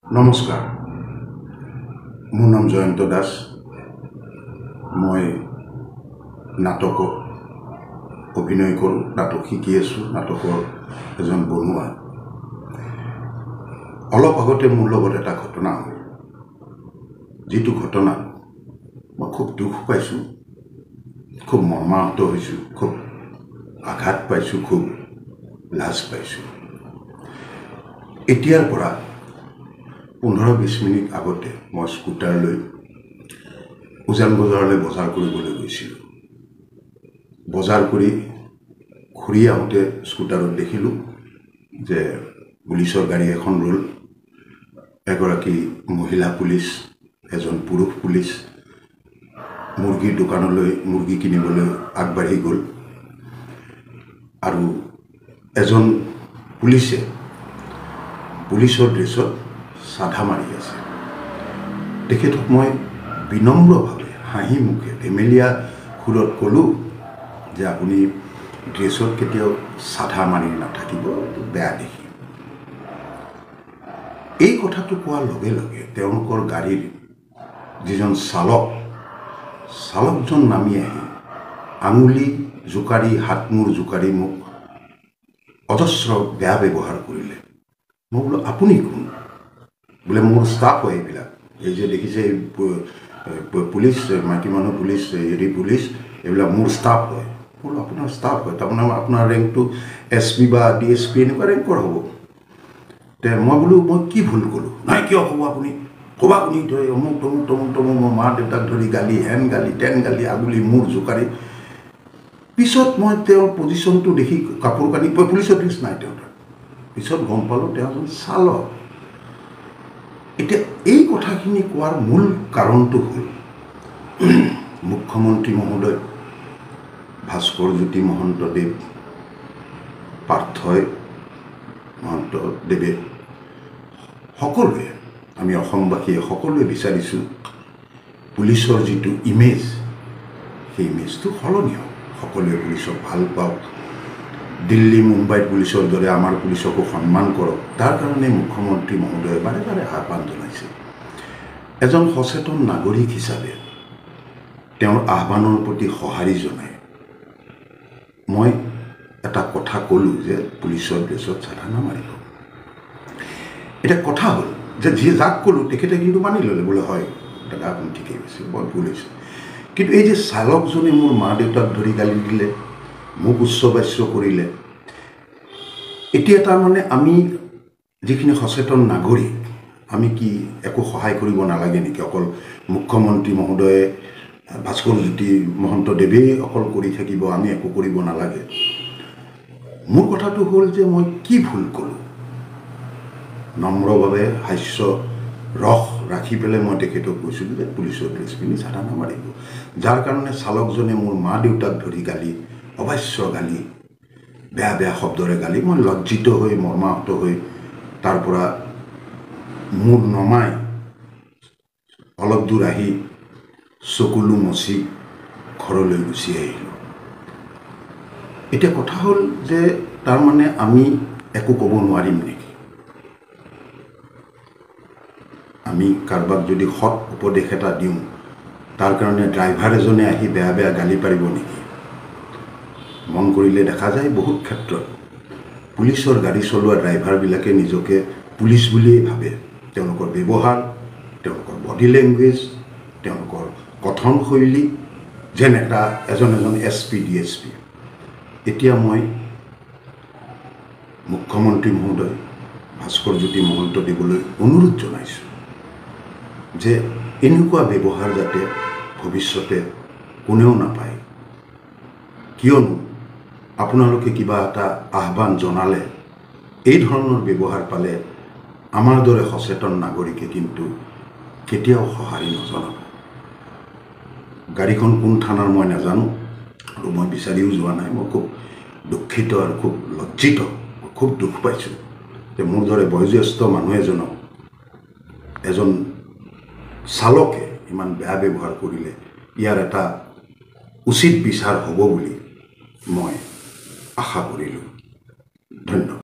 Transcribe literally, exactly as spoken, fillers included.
নমস্কাৰ, মোৰ নাম জয়ন্ত দাস। মই নাটকত অভিনয় কৰোঁ, নাটক শিকি আছোঁ, নাটকৰ এজন বনুৱা। অলপ আগতে মোৰ লগত এটা ঘটনা হ'ল, যিটো ঘটনা মই খুব দুখ পাইছোঁ, খুব মৰ্মাহত হৈছোঁ, খুব আঘাত পাইছোঁ, খুব লাজ পাইছোঁ। এতিয়াৰ পৰা পোন্ধৰ বিছ মিনিট আগতে মই স্কুটাৰ লৈ উজান বজাৰলৈ বজাৰ কৰিবলৈ গৈছিলোঁ। বজাৰ কৰি ঘূৰি আহোঁতে স্কুটাৰত দেখিলোঁ যে পুলিচৰ গাড়ী এখন ৰ'ল। এগৰাকী মহিলা পুলিচ, এজন পুৰুষ পুলিচ মুৰ্গীৰ দোকানলৈ মুৰ্গী কিনিবলৈ আগবাঢ়ি গ'ল আৰু এজন পুলিচে পুলিচৰ ড্ৰেছত চাধা মাৰি আছে। তেখেতক মই বিনম্ৰভাৱে হাঁহি মুখে ধেমেলীয়া সুৰত ক'লোঁ যে আপুনি ড্ৰেছত কেতিয়াও চাধা মাৰি নাথাকিব, বেয়া দেখি। এই কথাটো কোৱাৰ লগে লগে তেওঁলোকৰ গাড়ীৰ যিজন চালক চালকজন নামি আহি আঙুলি জোকাৰি হাত মূৰ জোকাৰি মোক অজস্ৰ বেয়া ব্যৱহাৰ কৰিলে। মই বোলো আপুনি কোন? বোলে মোৰ ষ্টাফ হয় এইবিলাক, এই যে দেখিছে পুলিচ, মাইকী মানুহ পুলিচ, হেৰি পুলিচ, এইবিলাক মোৰ ষ্টাফ হয়। বোলো আপোনাৰ ষ্টাফ হয়, তাৰমানে আপোনাৰ ৰেংকটো এছ পি বা ডি এছ পি এনেকুৱা ৰেংকৰ হ'ব। তে মই বোলো মই কি ভুল কৰোঁ? নাই কিয় হ'ব আপুনি? ক'বা আপুনি ধৰি অমুক তমুক তমুক তমুক মোৰ মা দেউতাক ধৰি গালি, হেন গালি, তেন গালি, আগুলি মূৰ জোকাৰি। পিছত মই তেওঁৰ পজিশ্যনটো দেখি কাপোৰ কানি পুলিচৰ ড্ৰেছ নাই তেওঁৰ তাত। পিছত গম পালোঁ তেওঁ এজন চালক। এতিয়া এই কথাখিনি কোৱাৰ মূল কাৰণটো হ'ল মুখ্যমন্ত্ৰী মহোদয় ভাস্কৰ জ্যোতি মহন্তদেৱ, পাৰ্থই মহন্তদেৱে, সকলোৱে, আমি অসমবাসীয়ে সকলোৱে বিচাৰিছোঁ পুলিচৰ যিটো ইমেজ, সেই ইমেজটো সলনি হওক। সকলোৱে পুলিচক ভাল পাওক, দিল্লী মুম্বাইত পুলিচৰ দৰে আমাৰ পুলিচকো সন্মান কৰক। তাৰ কাৰণে মুখ্যমন্ত্ৰী মহোদয়ে বাৰে বাৰে আহ্বান জনাইছে। এজন সচেতন নাগৰিক হিচাপে তেওঁৰ আহ্বানৰ প্ৰতি সঁহাৰি জনাই মই এটা কথা ক'লোঁ যে পুলিচৰ ড্ৰেছত চাধা নামাৰিব। এতিয়া কথা হ'ল যে যি যাক ক'লোঁ তেখেতে কিন্তু মানি ল'লে, বোলে হয় দাদা আপুনি ঠিকেই কৈছে, বৰ ভুল হৈছে। কিন্তু এই যে চালকজনে মোৰ মা দেউতাক ধৰি গালি দিলে, মোক উচ্চ বাচ্য কৰিলে, এতিয়া তাৰমানে আমি যিখিনি সচেতন নাগৰিক, আমি কি একো সহায় কৰিব নালাগে নেকি? অকল মুখ্যমন্ত্ৰী মহোদয়ে ভাস্কৰ জ্যোতি মহন্তদেৱেই অকল কৰি থাকিব, আমি একো কৰিব নালাগে? মোৰ কথাটো হ'ল যে মই কি ভুল কৰোঁ? নম্ৰভাৱে হাস্য ৰস ৰাখি পেলাই মই তেখেতক কৈছিলোঁ যে পুলিচৰ ড্ৰেছ পিন্ধি চাধা নামাৰিব। যাৰ কাৰণে চালকজনে মোৰ মা দেউতাক ধৰি গালি, অবাচ্য গালি, বেয়া বেয়া শব্দৰে গালি, মই লজ্জিত হৈ মৰ্মাহত হৈ তাৰ পৰা মূৰ নমাই অলপ দূৰ আহি চকুলো মচি ঘৰলৈ গুচি আহিলোঁ। এতিয়া কথা হ'ল যে তাৰমানে আমি একো ক'ব নোৱাৰিম নেকি? আমি কাৰোবাক যদি সৎ উপদেশ এটা দিওঁ, তাৰ কাৰণে ড্ৰাইভাৰ এজনে আহি বেয়া বেয়া গালি পাৰিব নেকি? মন কৰিলে দেখা যায় বহুত ক্ষেত্ৰত পুলিচৰ গাড়ী চলোৱা ড্ৰাইভাৰবিলাকে নিজকে পুলিচ বুলিয়েই ভাবে। তেওঁলোকৰ ব্যৱহাৰ, তেওঁলোকৰ বডি লেংগুৱেজ, তেওঁলোকৰ কথনশৈলী যেন এটা এজন এজন S P D S P. এতিয়া মই মুখ্যমন্ত্ৰী মহোদয় ভাস্কৰ জ্যোতি মহন্তদেৱলৈ অনুৰোধ জনাইছোঁ যে এনেকুৱা ব্যৱহাৰ যাতে ভৱিষ্যতে কোনেও নাপায়। কিয়নো আপোনালোকে কিবা এটা আহ্বান জনালে এই ধৰণৰ ব্যৱহাৰ পালে আমাৰ দৰে সচেতন নাগৰিকে কিন্তু কেতিয়াও সঁহাৰি নজনাব। গাড়ীখন কোন থানাৰ মই নাজানো আৰু মই বিচাৰিও যোৱা নাই। মই খুব দুখিত আৰু খুব লজ্জিত, খুব দুখ পাইছোঁ যে মোৰ দৰে বয়োজ্যেষ্ঠ মানুহ এজনক এজন চালকে ইমান বেয়া ব্যৱহাৰ কৰিলে। ইয়াৰ এটা উচিত বিচাৰ হ'ব বুলি মই আশা কৰিলোঁ। ধন্যবাদ।